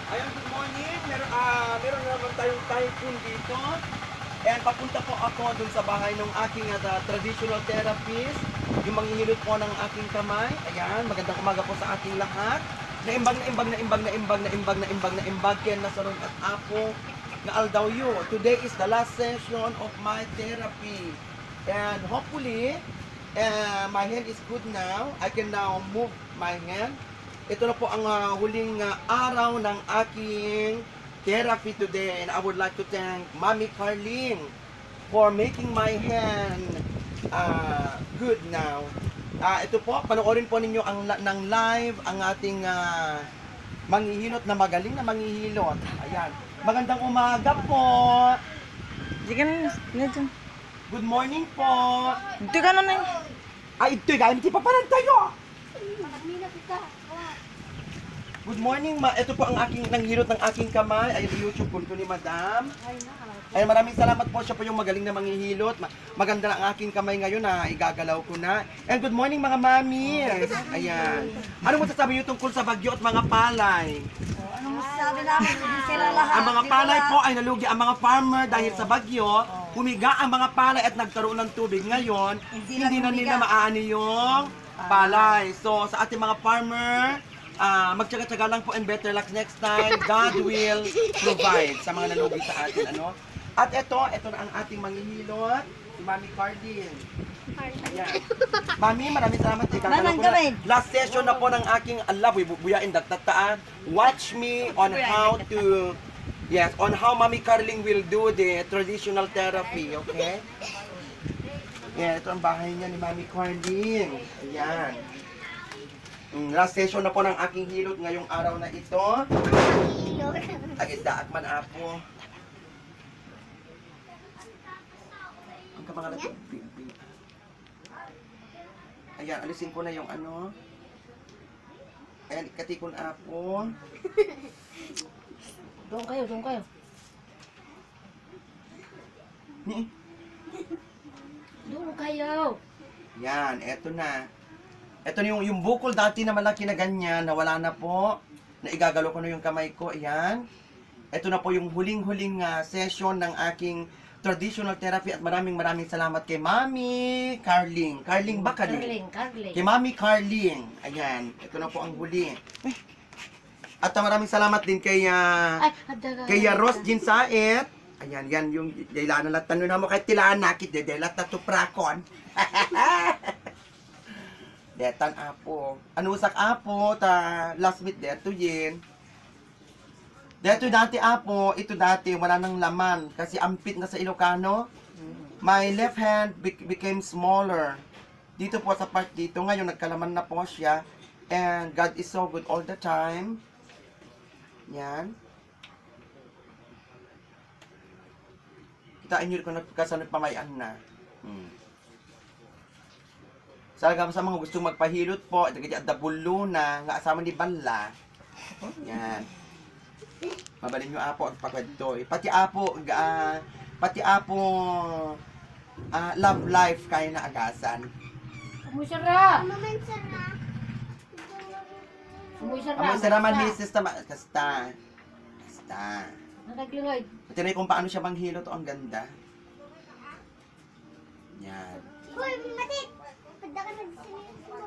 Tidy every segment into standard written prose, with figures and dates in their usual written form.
Ayan, good morning. Meron na naman tayong typhoon dito. And papunta po ako dun sa bahay ng aking traditional therapist. Yung manghihilot po ng aking kamay. Ayan, magandang umaga po sa ating lahat. Naimbag, naimbag, naimbag, naimbag, naimbag, naimbag, naimbag, Ken Nasaron at Apo na Aldawyo. Today is the last session of my therapy. And hopefully, my hand is good now. I can now move my hand. Ito na po ang huling araw ng aking therapy today, and I would like to thank Mami Carling for making my hand good now. Ito po, panoorin po ninyo ng live ang ating manghihilot na magaling na manghihilot. Ayan. Magandang umaga po. Good morning po. Ito ka na na. Ay, ito hindi pa parang tayo. Good morning, ito po ang aking nanghilot ng aking kamay. Ay, YouTube ko ni Madam. Ay, maraming salamat po. Siya po yung magaling na manghihilot. Maganda na ang aking kamay ngayon na igagalaw ko na. And good morning mga mami. Ayan. Ano mo sasabi niyo tungkol sa bagyo at mga palay? Ano masasabi namin? Hindi sila lahat. Ang mga palay po ay nalugi ang mga farmer dahil sa bagyo. Humiga ang mga palay at nagkaroon ng tubig. Ngayon, hindi na nila maaani yung palay. So, sa ating mga farmer, magtyaga-tyaga lang po and better luck next time. God will provide sa mga nalugi sa atin, ano? At ito na ang ating manghihilot, si Mami Cardin. Ayan. Mami, maraming salamat. Last session na po ng aking buyain dagtataan. Watch me on how to, on how Mami Carling will do the traditional therapy, okay? Yan, ito ang bahay niya ni Mami Cardin. Ayan. Last session na po ng aking hilot ngayong araw na ito. Ay, daak man apo. Ang kapangalan ito. Ayan, alisin ko na yung ano. Ayan, ikatikon apo. Doon kayo. Doon kayo. Yan, eto na. Ito na yung bukol dati na malaki na ganyan, nawala na po. Naigagalo ko na yung kamay ko, ayan. Ito na po yung huling-huling session ng aking traditional therapy at maraming salamat kay Mami Carling. Carling ba? Carling. Kay Mami Carling. Ayan, ito na po ang huli. At maraming salamat din kay Rose Jinsaet. Ayan, yan yung dailan na tanong na mo kay Tilaan nakit, dailat na tuprakon. Detan apo. Anusak apo ta last meet deto yin. Deto dati apo, ito dati wala nang laman kasi ampit na sa Ilocano. My left hand became smaller. Dito po sa part dito ngayon nagkalaman na po siya. And God is so good all the time. Yan. Kitain nyo kung nagkasanod pamayan na. Sa mga gustong magpahilot po, dabulo na, nga asama ni Bala. Yan. Mabalin nyo apo ang pagwadto. Pati apo, love life kaya na agasan. Amoy sara. Amoy sara man misis ta kasta. Nagluloy. Pati na kung paano siya manghilot, ang ganda. Yan. Uy, matit! Pagda ka nagsinis mo.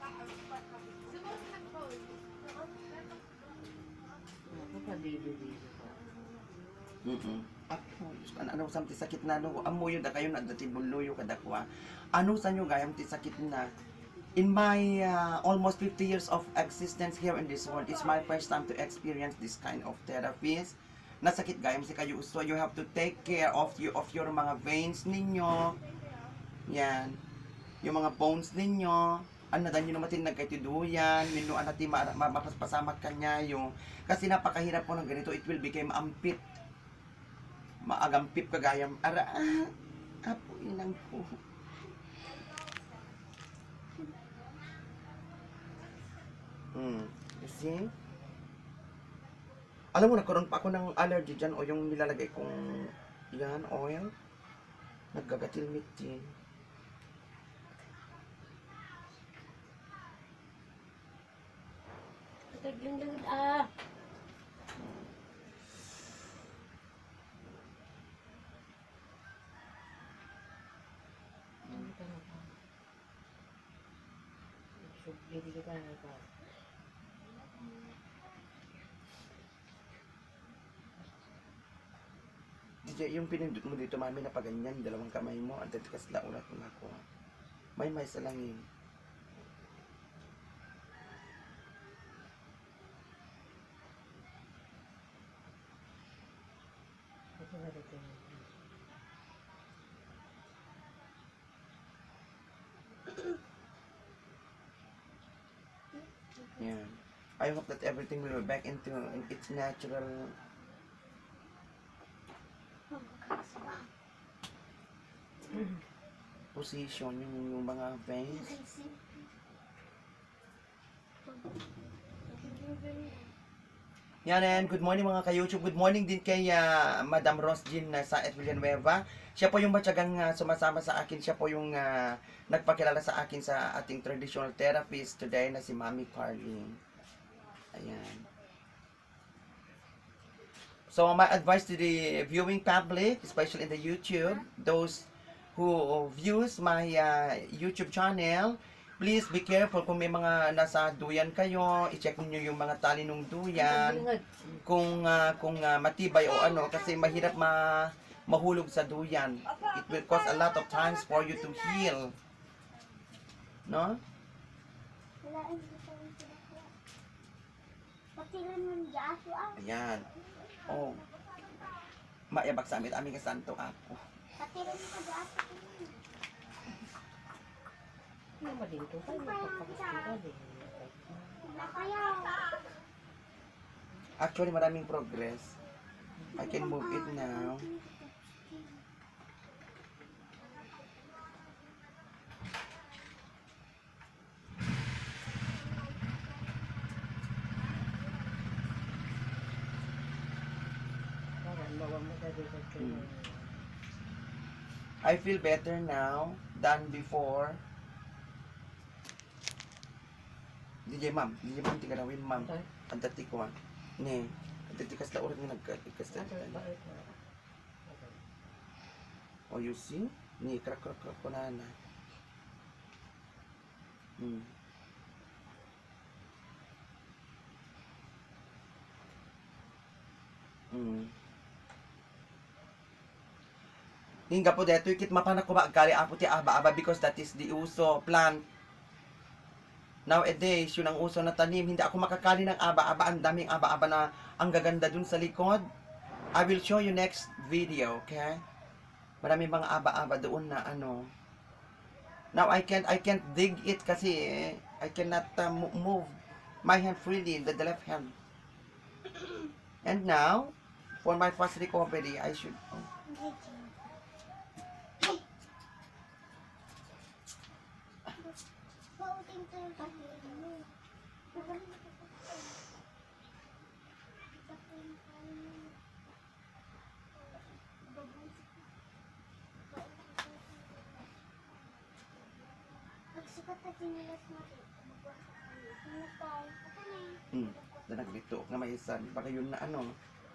Ano sa ti sakit na no? Amo yun da kayo na dati buluyo kadakwa. Ano sa nyo gayam ti sakit na? In my almost 50 years of existence here in this world, it's my first time to experience this kind of therapies. Nasakit gayam si kayo, so you have to take care of your mga veins ninyo. Yan. Yung mga bones ninyo, ano dan yun naman nagkaitiduyan, minuan natin mapaspasamak kanya yung, kasi napakahirap po ng ganito, it will become ampit. Maagampip kagayam, apo inang po. You see? Alam mo, nagkaroon pa ako ng allergy dyan o yung nilalagay kong yan, oil. Nagkagatilmit din. Tagling-langit Hindi kita ito. DJ, yung pinindot mo dito, mami, na paganyan, dalawang kamay mo, ang tatikas na ulat mo ako. May sa langin. Ito ba dito? Yan. I hope that everything will be back into its natural position, yung mga veins. Yan, and good morning mga ka-YouTube. Good morning din kay Madam Rosjean sa Villanueva. Siya po yung matyagang sumasama sa akin. Siya po yung nagpakilala sa akin sa ating traditional therapist today na si Mami Carlene. Ayan. So my advice to the viewing public, especially in the YouTube, those who views my YouTube channel, please be careful kung may mga nasa duyan kayo, i-check niyo yung mga tali ng duyan, kung matibay o ano, kasi mahirap mahulog sa duyan. It will cost a lot of times for you to heal. No? Ayan. Oh. Maiyabak sa amin, aming kasanto ako. Ano ba dito? Tayo magpapakasira din. Actually, maraming progress. I can move it now. Parang bawang mo sa dito. I feel better now than before. DJ ma'am, tingnan rawin ma'am. Ang dati ko ne, ang dati kas laorat nga nagkatikas na. Oh, you see? Ni crack ko na na. Hingga po dito ikit mapanak ko ba gali apo ti aba-aba because that is the uso plant. Nowadays, yun ang uso na tanim. Hindi ako makakali ng aba-aba. Ang daming aba-aba na ang gaganda dun sa likod. I will show you next video, okay? Maraming mga aba-aba doon na ano. Now I can't dig it kasi I cannot move my hand freely, the left hand. And now, for my fast recovery, I should danag dito nga may isa baka yun na ano.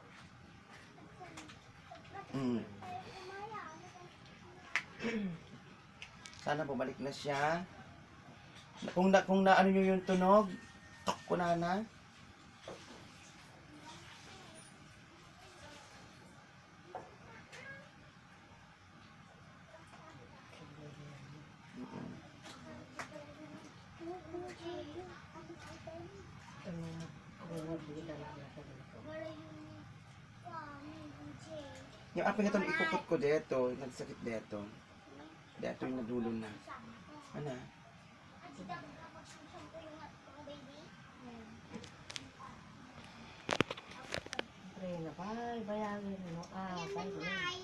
Sana bumalik na siya. Kung na ano nyo yung tunog, kunana. Yung apin ito, ikukot ko dito, nagsakit dito. Dito yung nadulo na. Ano? Pray na ba? Bayagin mo. Bayagin.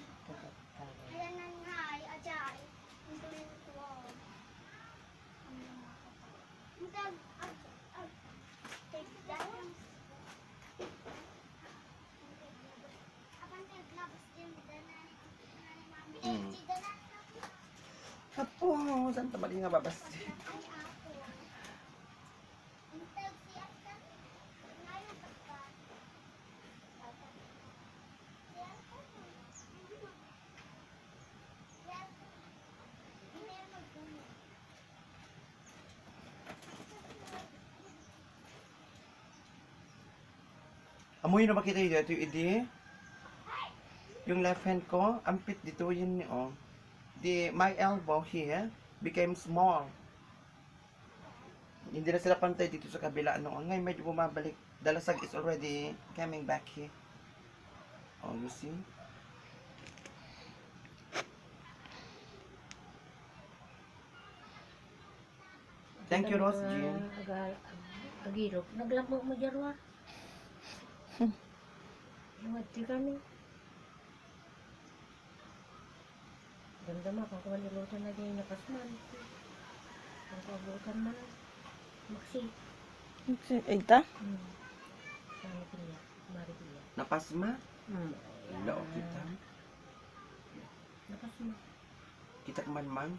Apo, saan tamali nga babas? Amoy na makita yun dito, idi. Yung left hand ko, ampit dito yun, oh. My elbow here became small. Hindi na sila pantay dito sa kabila. Ngayon medyo bumabalik. Dalasag is already coming back here. Oh, you see? Thank you, Rose Jean. Agirok. Naglamok mo jarwa. Mati kami. Ganda mo, kung kumalilutan na din nakasman. Kung kabutan man. Maksi. Ita? Sana piya. Maripiya. Napasma? Wala o kita. Nakasman. Kita man.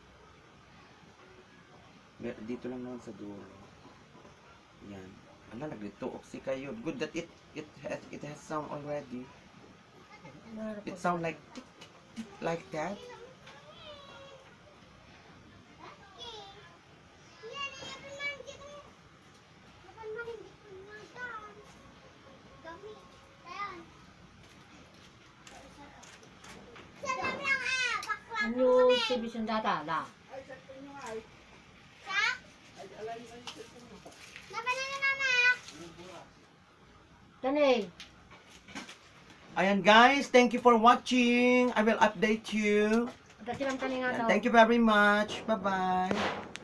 Dito lang naman sa dulo. Yan. Ano, naglituok si kayo. Good that it has sound already. It sound like that. Ano si Bisondata? La. Tanay. Ayan guys, thank you for watching. I will update you. Dati lang taninga daw. Thank you very much. Bye-bye.